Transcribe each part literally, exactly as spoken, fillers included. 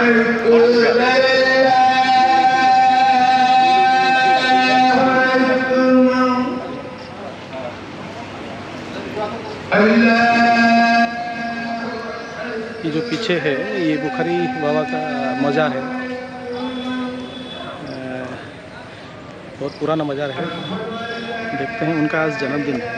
ये जो पीछे है ये बुखारी बाबा का मज़ार है, बहुत पुराना मज़ार है। देखते हैं, उनका आज जन्मदिन है।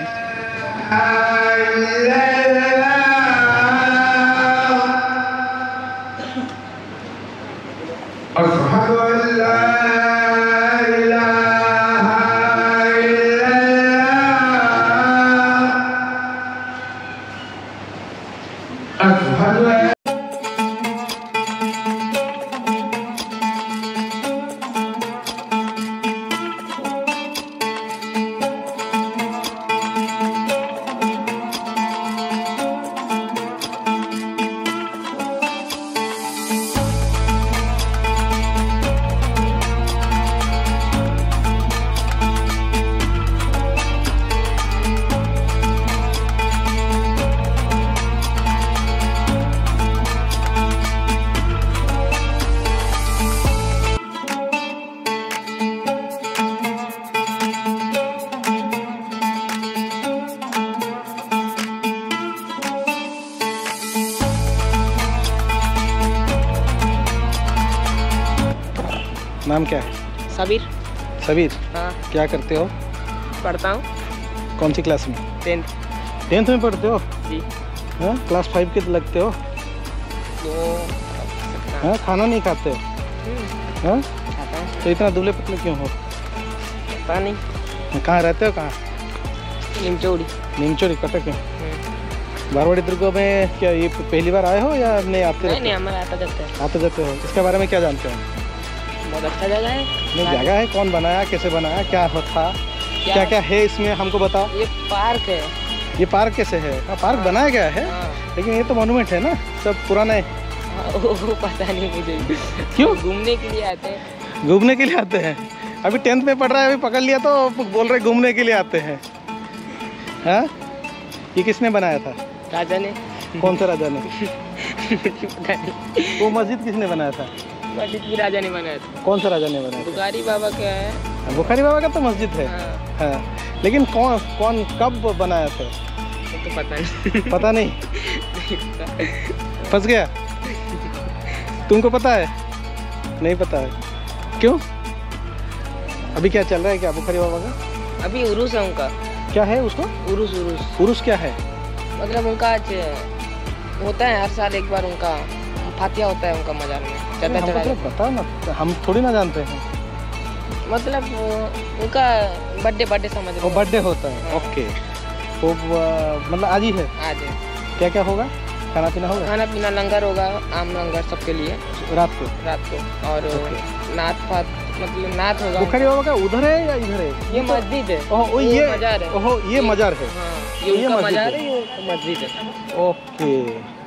नाम क्या है? सबीर। सबीर? हाँ। क्या करते हो? पढ़ता हूँ। कौन सी क्लास में? टेंथ। टेंथ में पढ़ते हो? जी। हाँ, क्लास फाइव के लगते हो? तो हाँ, खाना नहीं खाते हो? हाँ? तो इतना दुबले पतले क्यों हो? पता नहीं। कहाँ रहते हो? कहाँ? नीमचौड़ी। नीमचौड़ी, कटक में। बारवाड़ी दुर्ग में क्या ये पहली बार आए हो या नहीं आते? नहीं नहीं, हमारा आता जाते हैं। आते जाते हो। इसके बारे में क्या जानते हो? बहुत अच्छा जगह है। नहीं, जगह है, कौन बनाया, कैसे बनाया, क्या था, क्या क्या, क्या है इसमें हमको बताओ। ये पार्क है। ये पार्क कैसे है? हाँ, पार्क बनाया गया है। हाँ। लेकिन ये तो मॉन्यूमेंट है ना, सब पुराना है। वो पता नहीं मुझे। क्यों? घूमने के लिए आते हैं। घूमने के लिए आते हैं? अभी टेंथ में पढ़ रहा है, अभी पकड़ लिया तो बोल रहे घूमने के लिए आते हैं। हाँ, ये किसने बनाया था? राजा ने। कौन सा राजा ने? पता नहीं। वो मस्जिद किसने बनाया था? मस्जिद भी राजा ने बनाया था। कौन सा राजा ने बनाया? बुखारी बाबा का है। बुखारी बाबा का तो मस्जिद है। हाँ। हाँ, लेकिन कौन कौन कब बनाया था? तो पता नहीं। पता नहीं? फंस गया? तुमको पता है? नहीं पता है। क्यों? अभी क्या चल रहा है क्या बुखारी बाबा का? अभी उरूस है उनका। क्या है उसको? उरूस। उरूस उरूस क्या है? मतलब उनका आज होता है, हर साल एक बार उनका फातिया होता है उनका मजार में। मतलब बताओ ना, हम थोड़ी ना जानते हैं। मतलब उनका बर्थडे बर्थडे समझ लो। बर्थडे होता है। हाँ। ओके, तो मतलब आज ही है? आज है। क्या क्या होगा? खाना पीना होगा? खाना पीना, लंगर होगा, आम लंगर सबके लिए रात को। रात को और नात फात, मतलब नात होगा। बुखारी बाबा का उधर है या इधर है? ये मस्जिद है। ओह, ये मजार है। ओह, ये मजार है। हाँ, ये उनका मजार है, ये मस्जिद है। ओके,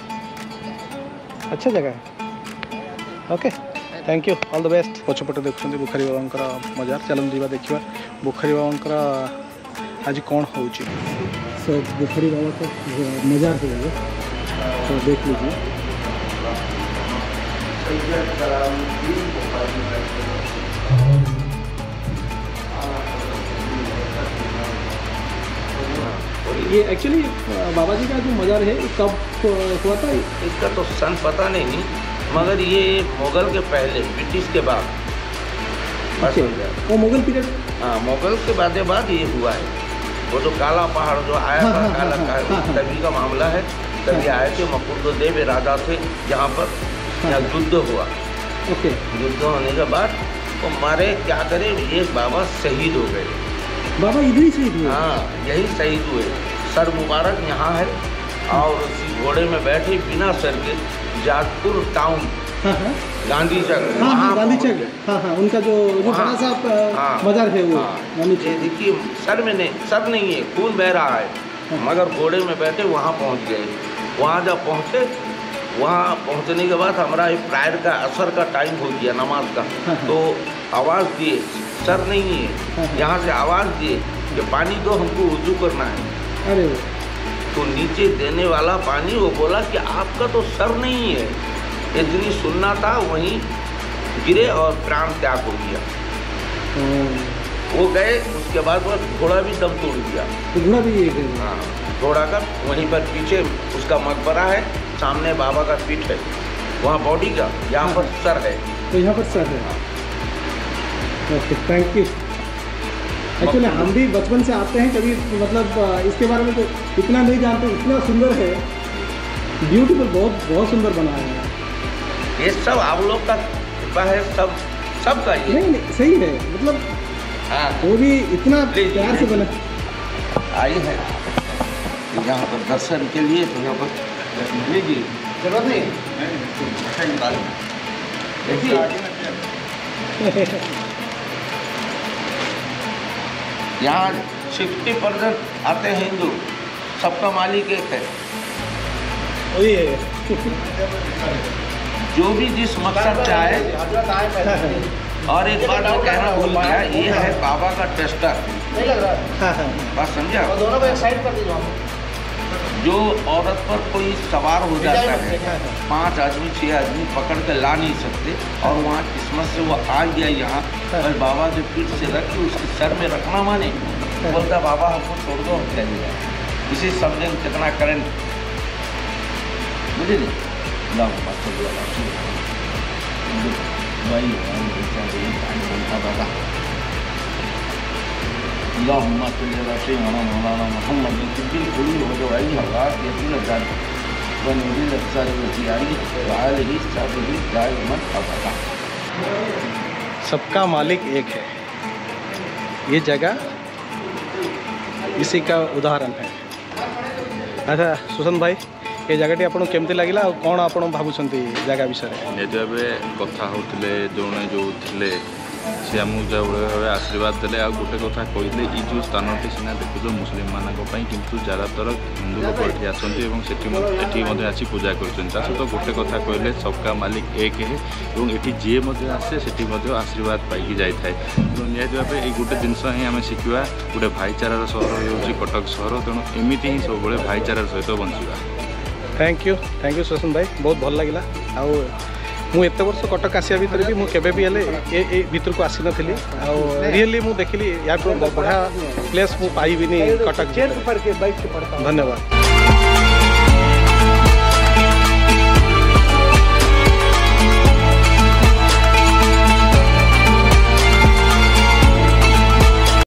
अच्छा जगह है। Okay, thank you, all the best. पछपटे देखुं बुखारी बाबा मजार। चलन जीवा देखा बुखारी बाबा आज कौन हो। सो बुखारी बाबा का मजार है ये, तो देख लीजिए। ये एक्चुअली बाबा जी का जो मजार है कब हुआ था? इसका तो सन पता नहीं, मगर ये मुगल के पहले, ब्रिटिश के बाद। वो मुगल पीरियड? हाँ, मुगल के बाद बाद ये हुआ है। वो जो काला पहाड़ जो आया था, हाँ, काला हाँ, हाँ, हाँ, तभी का मामला है। तभी आए थे, मकुंददेव राजा थे यहाँ पर। यहाँ युद्ध हुआ। ओके, युद्ध होने के बाद वो मारे, क्या करे, ये बाबा शहीद हो गए। बाबा इधर ही शहीद हुए? हाँ, यही शहीद हुए। सर मुबारक यहाँ है और उसी घोड़े में बैठे बिना सर के जाजपुर टाउन, गांधी चौक। हाँ हाँ, गांधी चौक। हाँ हाँ, उनका जो जो बड़ा सा हाँ, मजार है वो। हाँ, ये देखिए, सर में नहीं, सर नहीं है, खून बह रहा है। हाँ। मगर घोड़े में बैठे वहाँ पहुँच गए। वहाँ जब पहुँचे, वहाँ पहुँचने के बाद हमारा एक प्रायर का असर का टाइम हो गया, नमाज का। हाँ। तो आवाज़ दिए, सर नहीं है। हाँ। यहाँ से आवाज़ दिए कि पानी दो, हमको वुज़ू करना है। अरे, तो नीचे देने वाला पानी, वो बोला कि आपका तो सर नहीं है, इतनी सुनना था वहीं गिरे और प्राण त्याग हो गया। वो गए, उसके बाद वो घोड़ा भी दम तोड़ दिया। तो घोड़ा भी एक है? हाँ, घोड़ा का वहीं पर पीछे उसका मकबरा है, सामने बाबा का पीठ है, वहाँ बॉडी का, यहाँ पर सर है। तो यहाँ पर सर है। Okay, thank you. एक्चुअली हम भी बचपन से आते हैं, कभी मतलब इसके बारे में तो इतना नहीं जानते। इतना सुंदर है, ब्यूटीफुल, बहुत बहुत सुंदर बनाया है। ये सब आप लोग का कृपा है, सब सबका ये। नहीं नहीं सही है, मतलब हाँ, वो भी इतना प्यार से बना। आई है यहाँ पर दर्शन के लिए, तो यहाँ पर लीजिए, जरूरत नहीं देखिए। यहाँ सिक्सटी परसेंट आते हैं हिंदू, सबका मालिक एक है। वही है जो भी जिस मकसद से आए। और एक बात मैं कहना भूल गया, ये है बाबा का टेस्टर। बात समझा? दोनों को एक साइड कर दीजिए। जो औरत पर कोई सवार हो जाता है, पांच आदमी छह आदमी पकड़ के ला नहीं सकते, और वहाँ किस्मत से वो आ गया यहाँ, और बाबा के पीठ से रख के उसके सर में रखना माने, बोलता बाबा हमको छोड़ दो, हम चले जाए। इसी समझे कितना करंट, बुझे नहीं? सबका मालिक एक है, ये जगह इसी का उदाहरण है। अच्छा सुशांत भाई, ये जगह आपको केमती लगिला, कौन आप भावुंट जगह विषय? निजे कथा होते जो जो थे सी आमको जो भाव आशीर्वाद देते। आ गोटे कथा कहते ये जो स्थान सीना देखुच मुस्लिम मान किंतु ज़्यादातर हिंदू लोग ये आसती आसी पूजा कर सहित गोटे कथा कहले सबका मालिक एक है, और ये जी आसे से आशीर्वाद पाई जाए। निहत भाव ये गोटे जिनस ही आम शिखा, गोटे भाईचारार सहर हो कटक सहर, तेणु एमती ही सब भाईचारार सहित बंचा। Thank you thank you Sushant भाई, बहुत भल लगे। आउ मु एत वर्ष कटक आसिया भितर भी मुझे भी हेल्ले ए भितर को आसी नी, रियली मुझे देखिली या बढ़िया प्लेस मुझे पाइबिनी कटक। धन्यवाद।